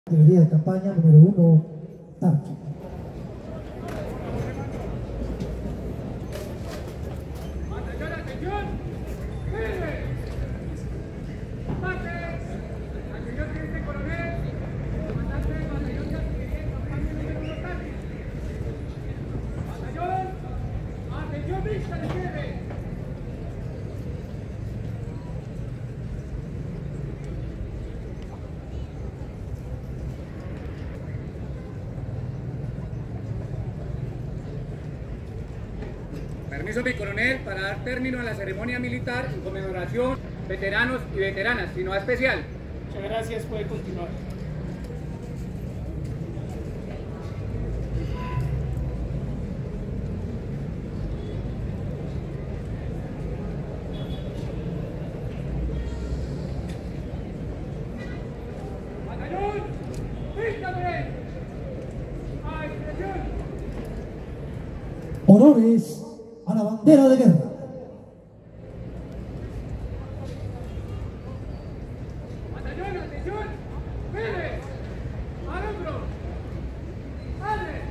Artillería de campaña número 1, Tarqui. ¡Atención, atención! ¡Mire! ¡Mate! Atención, teniente coronel, comandante del batallón de artillería de campaña número 1, Tarqui. ¡Batallón! ¡Atención, vista de cierre! Permiso, mi coronel, para dar término a la ceremonia militar en conmemoración veteranos y veteranas, sino especial. Muchas gracias, puede continuar. ¡Batallón! ¡Vístame! ¡A expresión! Honores a la bandera de guerra. ¡Batallón, atención! ¡Mire! ¡Al hombro! ¡Abre!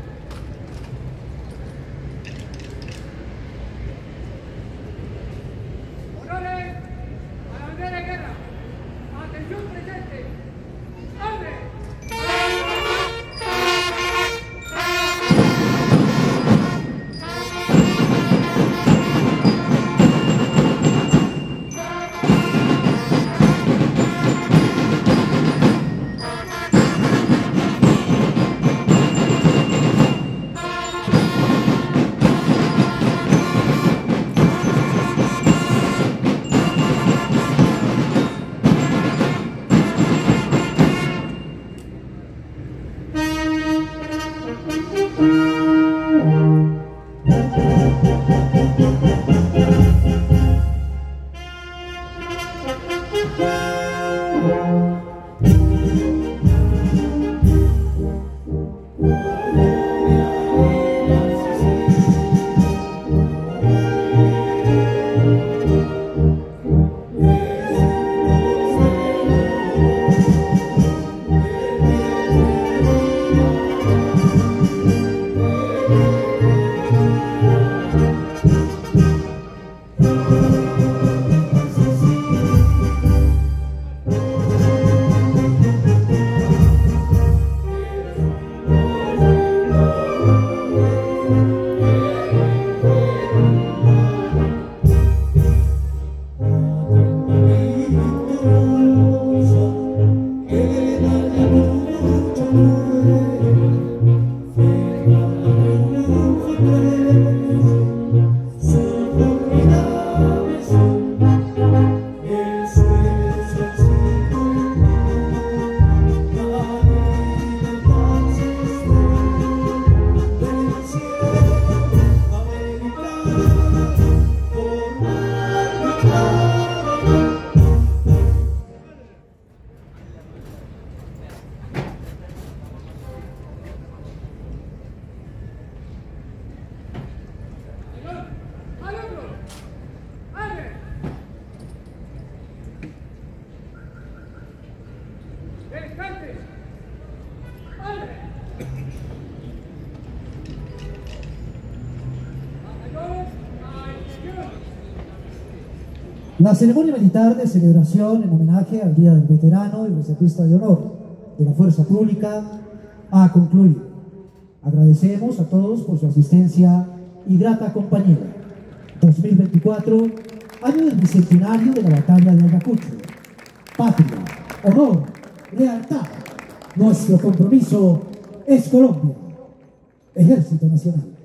¡Honores a la bandera de guerra! ¡Atención presente! ¡Abre! ¡Al hombro! ¡Abre! ¡Descanse! ¡Abre! ¡Batallón! ¡A expresión! La ceremonia militar de celebración en homenaje al Día del Veterano y Reservista de Honor de la Fuerza Pública ha concluido. Agradecemos a todos por su asistencia y grata compañía. 2024, año del bicentenario de la batalla de Ayacucho. Patria, honor, lealtad. Nuestro compromiso es Colombia. Ejército Nacional.